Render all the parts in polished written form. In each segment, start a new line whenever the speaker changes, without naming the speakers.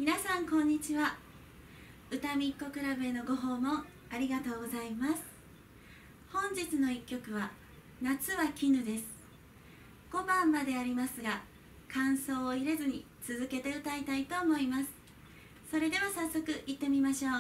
皆さんこんにちは。歌みっこクラブへのご訪問ありがとうございます。本日の一曲は夏は絹です。5番までありますが、感想を入れずに続けて歌いたいと思います。それでは早速行ってみましょう。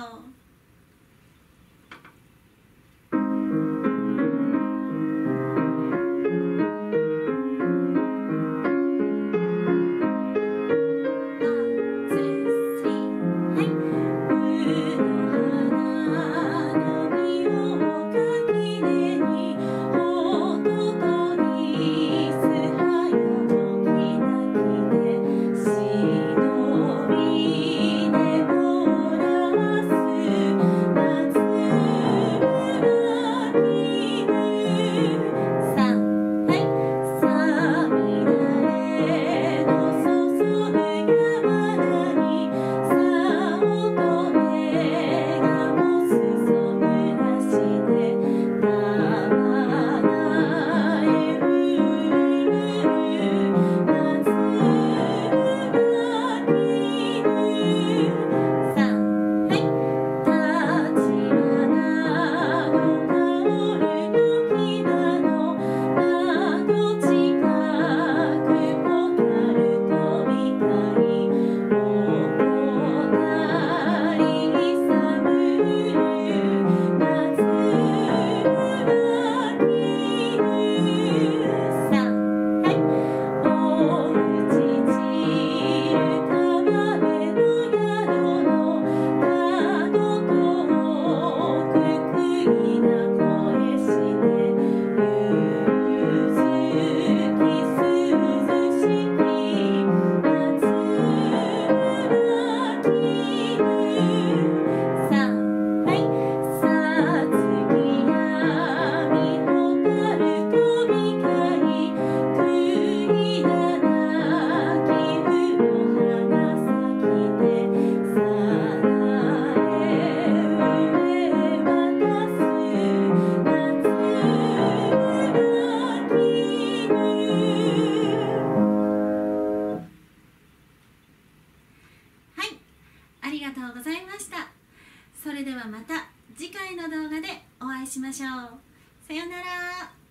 ありがとうございました。それではまた次回の動画でお会いしましょう。さようなら。